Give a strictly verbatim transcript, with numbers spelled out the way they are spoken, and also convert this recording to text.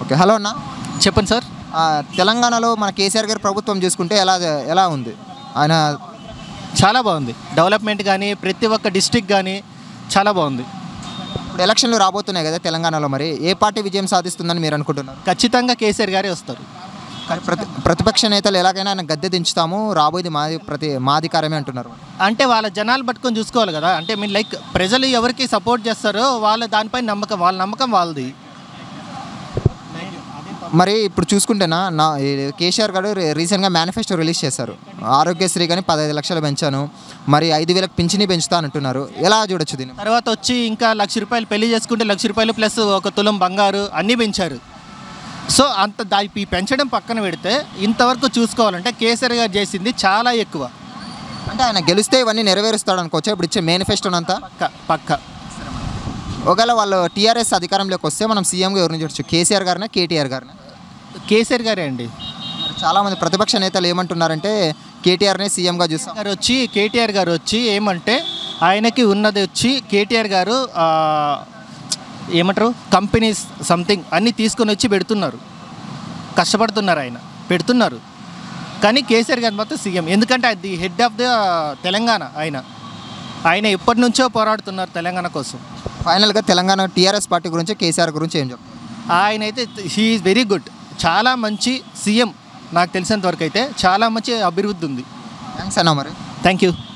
Okay, hello అన్న. చెప్పండి sir. తెలంగాణలో మన కేసీఆర్ గారి ప్రభుత్వం చూసుకుంటే ఎలా ఎలా ఉంది? ఆయన చాలా బాగుంది. డెవలప్మెంట్ కానీ ప్రతి ఒక్క డిస్ట్రిక్ట్ కానీ చాలా బాగుంది. ఇప్పుడు ఎలక్షన్లు రాబోతున్నాయి కదా తెలంగాణలో, మరి ఏ పార్టీ విజయం సాధిస్తుందని మీరు అనుకుంటున్నారు? ఖచ్చితంగా కేసీఆర్ గారే వస్తారు. ప్రతి ప్రతిపక్ష నేతలు ఎలాగైనా ఆయన గద్దె దించుతాము, రాబోయేది మాది ప్రతి మాధికారమే అంటున్నారు. అంటే వాళ్ళ జనాలు పట్టుకొని చూసుకోవాలి కదా. అంటే మీన్ లైక్ ప్రజలు ఎవరికి సపోర్ట్ చేస్తారో వాళ్ళ దానిపై నమ్మకం, వాళ్ళ నమ్మకం వాళ్ళది. మరి ఇప్పుడు చూసుకుంటేనా నా కేసీఆర్ గారు రీసెంట్గా మేనిఫెస్టో రిలీజ్ చేశారు. ఆరోగ్యశ్రీ కానీ పదహైదు లక్షలు పెంచాను, మరి ఐదు వేలకు పింఛని పెంచుతా అంటున్నారు. ఎలా చూడొచ్చు దీన్ని? తర్వాత వచ్చి ఇంకా లక్ష రూపాయలు పెళ్లి చేసుకుంటే లక్ష రూపాయలు ప్లస్ ఒక తులం బంగారు అన్నీ పెంచారు. సో అంత దాన్ని పెంచడం పక్కన పెడితే ఇంతవరకు చూసుకోవాలంటే కేసీఆర్ గారు చేసింది చాలా ఎక్కువ. అంటే ఆయన గెలిస్తే ఇవన్నీ నెరవేరుస్తాడు అనుకోవచ్చు ఇప్పుడు ఇచ్చే మేనిఫెస్టోనంతా. పక్క పక్క ఒకవేళ వాళ్ళు టీఆర్ఎస్ అధికారంలోకి వస్తే మనం సీఎంగా ఎవరిని చూడొచ్చు? కేసీఆర్ గారినా కేటీఆర్ గారినా? కేసీఆర్ గారే అండి. చాలామంది ప్రతిపక్ష నేతలు ఏమంటున్నారంటే కేటీఆర్నే సీఎంగా చూస్తాం గారు వచ్చి కేటీఆర్ గారు వచ్చి ఏమంటే ఆయనకి ఉన్నది వచ్చి కేటీఆర్ గారు ఏమంటారు కంపెనీస్ సంథింగ్ అన్నీ తీసుకొని వచ్చి పెడుతున్నారు, కష్టపడుతున్నారు, ఆయన పెడుతున్నారు. కానీ కేసీఆర్ గారు మాత్రం సీఎం, ఎందుకంటే అది హెడ్ ఆఫ్ ద తెలంగాణ. ఆయన ఆయన ఎప్పటి నుంచో పోరాడుతున్నారు తెలంగాణ కోసం. ఫైనల్గా తెలంగాణ టీఆర్ఎస్ పార్టీ గురించి కేసీఆర్ గురించి ఏం చెప్తారు? ఆయన అయితే హీ ఈజ్ వెరీ గుడ్, చాలా మంచి సీఎం. నాకు తెలిసినంత వరకు అయితే చాలా మంచి అభివృద్ధి ఉంది. థ్యాంక్స్ అన్న. మరి థ్యాంక్ యూ.